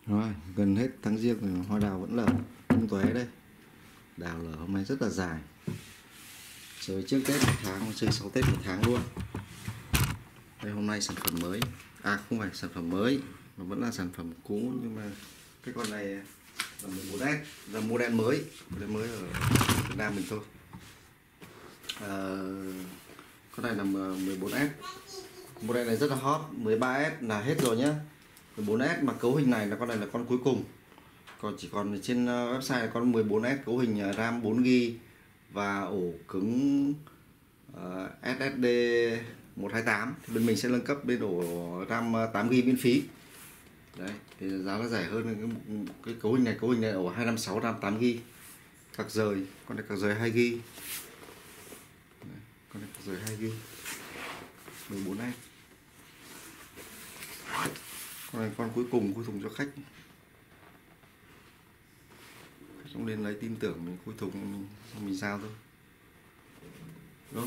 Rồi, gần hết tháng Giêng rồi, hoa đào vẫn là tung tóe đây. Đào nở hôm nay rất là dài. Chơi trước Tết một tháng, chơi sau Tết một tháng luôn. Đây hôm nay sản phẩm mới. À không phải sản phẩm mới, mà vẫn là sản phẩm cũ, nhưng mà cái con này là 14S, là model mới ở Việt Nam mình thôi. Con này là 14S. Model này rất là hot. 13S là hết rồi nhá. 14S mà cấu hình này là con này là con cuối cùng. Còn chỉ còn trên website là con 14S cấu hình RAM 4GB và ổ cứng SSD 128. Thì bên mình sẽ nâng cấp lên ổ RAM 8GB miễn phí. Đấy, thì giá nó rẻ hơn cái cấu hình này ổ 256 RAM 8GB. Cạc rời, con này cạc rời 2GB. Con này cạc rời 2GB. 14S. Con này con cuối cùng cho khách. Không nên lấy tin tưởng mình cuối thùng mình giao thôi. Rồi.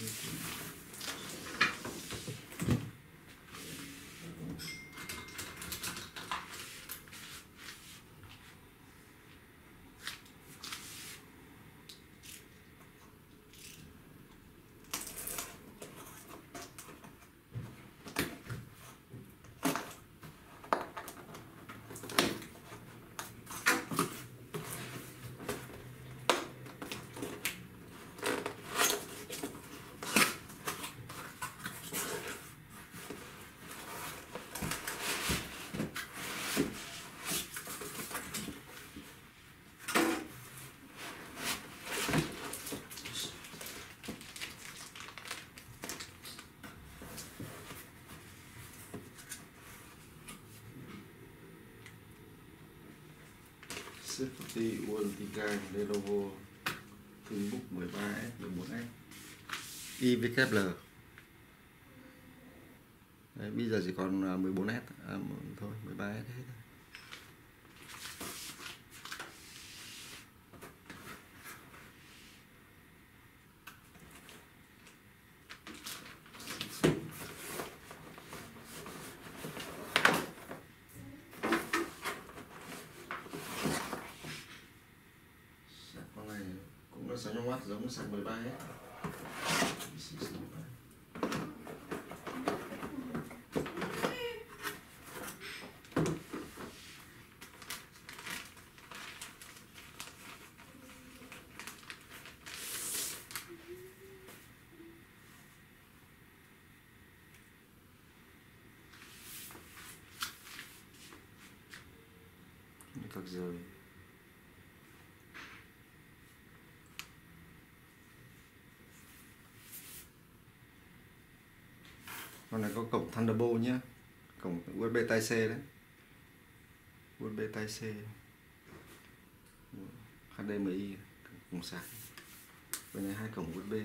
Safety Ultica Lenovo ThinkBook 13S 14S IWL. Đấy, bây giờ chỉ còn 14S thôi, 13S hết rồi. Con này cũng là 600W giống sạc 13S. Cạc rời. Con này có cổng Thunderbolt nhé, cổng USB Type-C đấy, USB Type-C, HDMI, cổng sạc. Bên này hai cổng USB.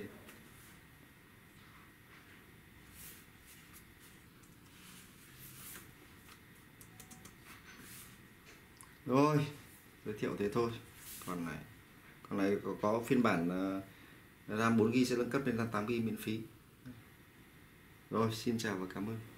Rồi, giới thiệu thế thôi. Con này có phiên bản RAM 4GB sẽ nâng cấp lên RAM 8GB miễn phí. Rồi, xin chào và cảm ơn.